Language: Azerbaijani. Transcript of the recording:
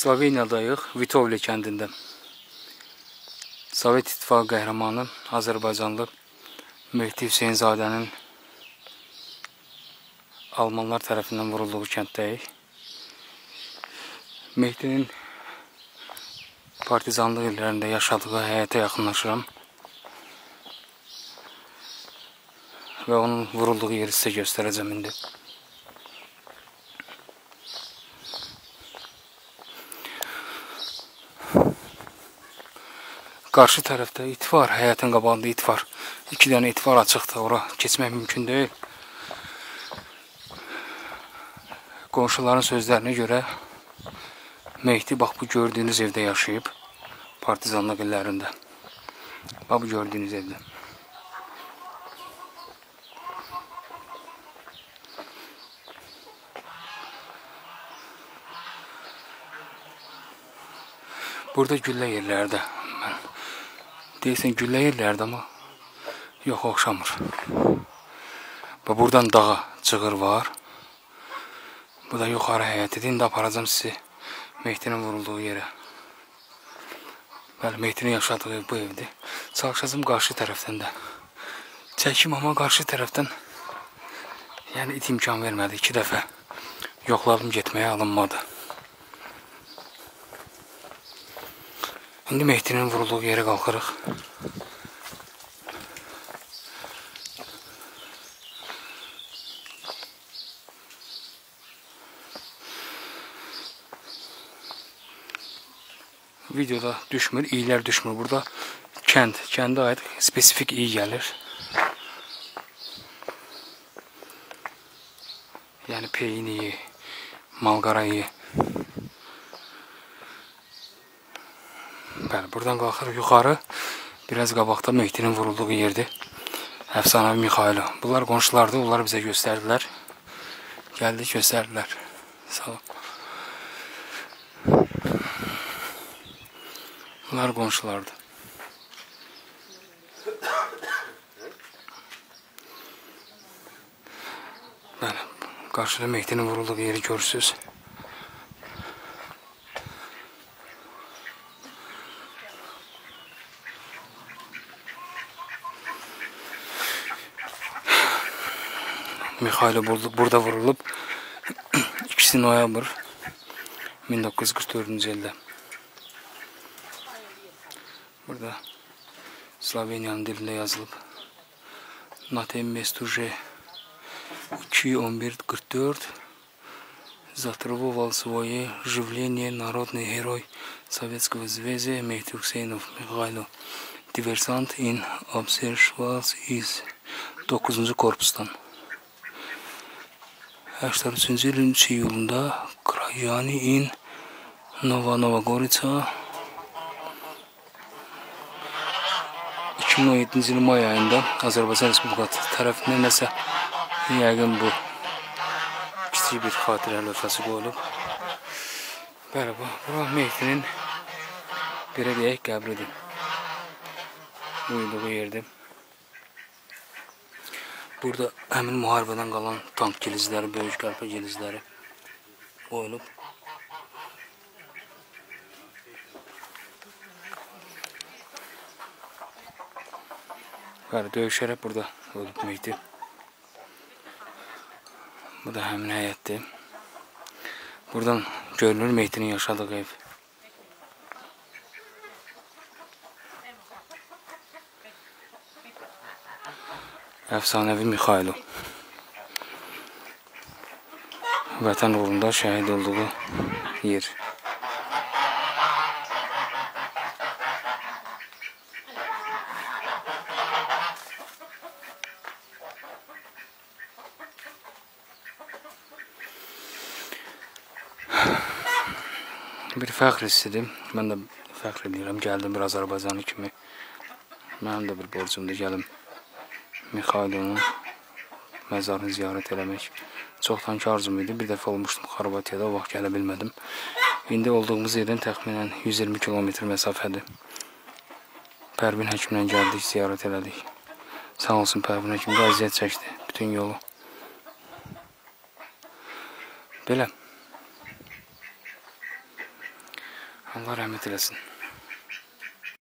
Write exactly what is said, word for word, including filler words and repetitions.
Sloveniyadayıq, Vitovle kəndində. Sovet İttifaqı qəhrəmanı Azərbaycanlı Mehdi Hüseynzadənin Almanlar tərəfindən vurulduğu kənddəyik. Mehdinin partizanlıq illərində yaşadığı həyətə yaxınlaşıram və onun vurulduğu yeri sizə göstərəcəm indi. Qarşı tərəfdə it var, həyətin qabağında it var. İki dənə it var açıqdır, ora keçmək mümkün deyil. Qonşuların sözlərinə görə Mehdi bax bu gördüyünüz evdə yaşayıb, partizanlıq illərində. Bax bu gördüyünüz evdə. Burada güllə yerlərdə. Deyirsən güllə yerlərdə, amma yox, oxşamır. Və buradan dağa cığır var. Bu da yuxarı həyətidir. İndi aparacam sizi Mehdinin vurulduğu yerə. Bəli, Mehdinin yaşadığı ev bu evdir. Çalışacağım qarşı tərəfdən də çəkim, amma qarşı tərəfdən yəni it imkan vermədi. İki dəfə yoxladım, getməyə alınmadı. İndi Mehdinin vurulduğu yerə qalxırıq. Videoda düşmür, iyilər düşmür. Burada kənd, kəndə aid spesifik iyi gəlir. Yəni peyin iyi, malqara iyi. Bəli, buradan qalxırıq yuxarı. Biraz qabaqda Mehdinin vurulduğu yerdir. Əfsanəvi Mikhailo. Bunlar qonşulardır, onları bizə göstərdilər. Gəldik, göstərdilər. Sağ olun. Bunlar qonşulardır. Bəli, qarşıda Mehdinin vurulduğu yeri görürsünüz. Mikhailo burada vurulub. ikisi noyabr min doqquz yüz qırx dördüncü ildə. Burada Sloveniyanın dilində yazılıb. Na tem mestu že iki on bir qırx dörd затребовал свое живление народный герой Советского Союза Mehdi Hüseynov Mikhailo, diversant in observas iz doqquzuncu korpusdan. səksən üçüncü ilin üç iyulunda Krajani in Nova Novagorica iki min on yeddinci ilin may ayında Azərbaycan Respublikası tərəfindən nəsə yəqin bu kiçik bir xatirə lövhəsi qoyulub. Bəli, bu bura Mehdinin belə deyək qəbridir. Uyuduğu yerdir. Burada həmin müharibədən qalan tank gilizləri, böyük qəlpə gilizləri qoyulub. Bəli, döyüşərək burada ölüb Mehdi. Bu da həmin həyətdir. Buradan görünür Mehdinin yaşadığı ev. Əfsanəvi Mikhailo. Vətən uğrunda şəhid olduğu yer. Bir fəxr hissidir. Mən də fəxr edirəm. Gəldim bir Azərbaycanlı kimi. Mənim də bir borcumdur gəlim Mikhailo'nun məzarını ziyarət eləmək. Çoxdankı arzum idi. Bir dəfə olmuşdum Xorvatiyada, o vaxt gələ bilmədim. İndi olduğumuz yerdən təxminən yüz iyirmi kilometr məsafədir. Pərvin həkimlə gəldik, ziyarət elədik. Sağ olsun, Pərvin həkim də əziyyət çəkdi bütün yolu. Belə. Allah rəhmət eləsin.